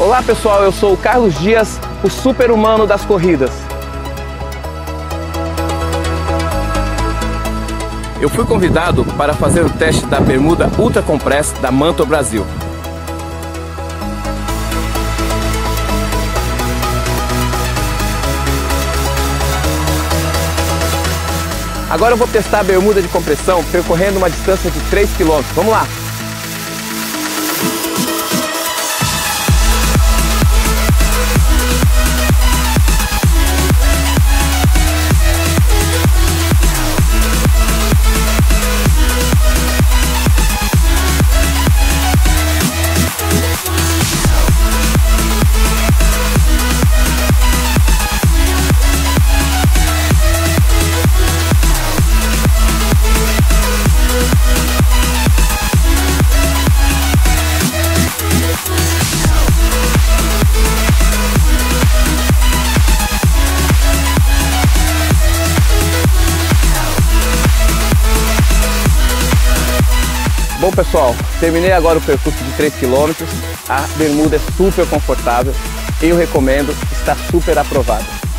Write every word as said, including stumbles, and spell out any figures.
Olá pessoal, eu sou o Carlos Dias, o super-humano das corridas. Eu fui convidado para fazer o teste da bermuda Ultra Compress da Manto Brasil. Agora eu vou testar a bermuda de compressão percorrendo uma distância de três quilômetros. Vamos lá! Bom pessoal, terminei agora o percurso de três quilômetros, a bermuda é super confortável, eu recomendo, está super aprovada.